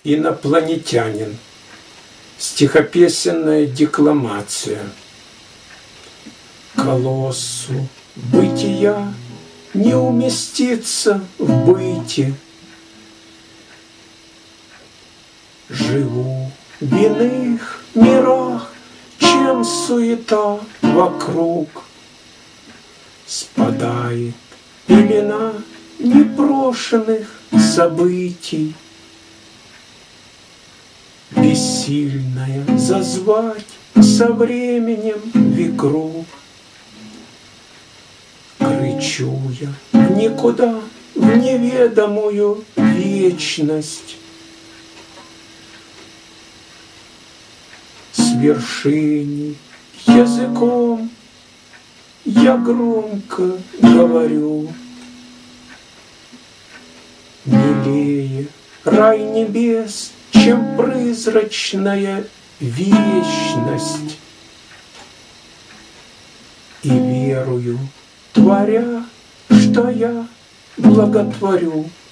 инопланетянин. Стихопесенная декламация. Колоссу бытия не уместится в быте. Живу в иных мирах, чем суета вокруг. Спадает пелена непрошенных событий, бессильная зазвать со временем в игру. Кричу я в никуда, в неведомую вечность. С вершиной языком я громко говорю: милее рай небес, чем призрачная вечность. И верую, творя, что я благотворю